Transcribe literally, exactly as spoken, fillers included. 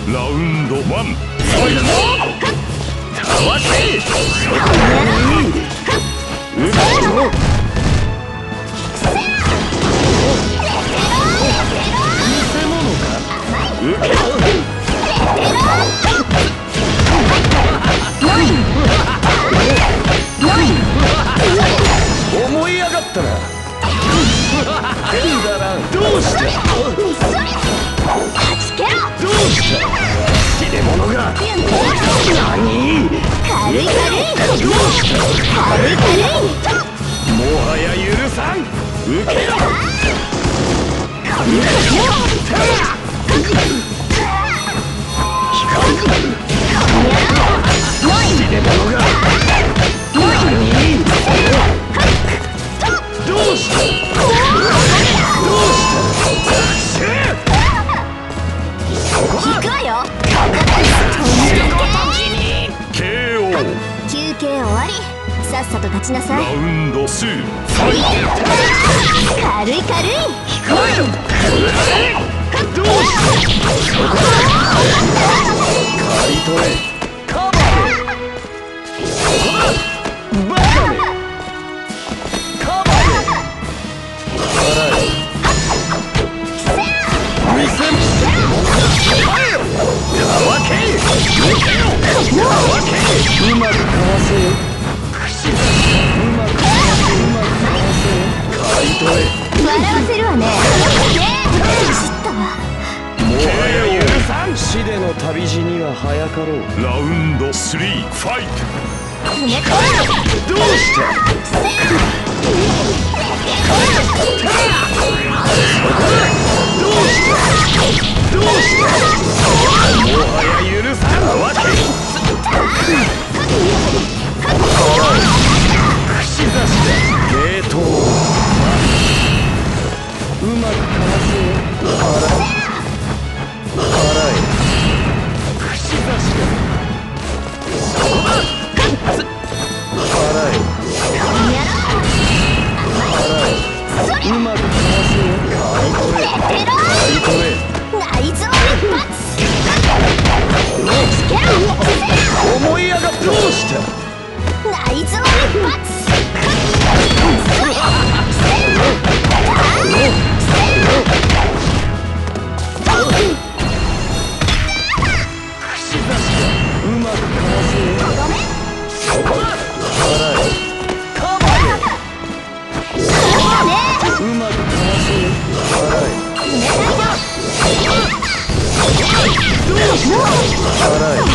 ラウンドワン。 そいだぞ。たわし。うまいぞ。偽物か。受けろ。思い上がったな。くだらん。どうした。どうした。切れ者が。何。軽い軽い。どうした。軽い軽い。もはや許さん。受けろ。切れ者が。何。どうした。どうした。引くわよ。ケーオー。 休憩終わり。さっさと立ちなさい。 ラウンドツー。 軽い軽い。 引くわよ。どうした。刈り取れ。カバーで。バカめ。カバーで。払え。見せん。たわけ。たわけ。うまくかわせよ。口出し。うまくかわせ。うまくかわせよ。刈り取れ。 笑わせるわね。知ったわ。 もはや許さん。死での旅路には早かろう。 ラウンドスリー。ファイト。 どうした。どうした。どうした。もはや許さんわけ。串刺しだ。冷凍。うまくかわせよ。払え。払え。串刺しだ。そこだ。払え。払え。うまくかわせよ。刈り取れ。刈り取れ。 内臓一発。 思い上がった。どうした。 内臓一発。 うまくかわせよ。そこだ。払え。カバーで。うまくかわせよ。払え。どうした。払え。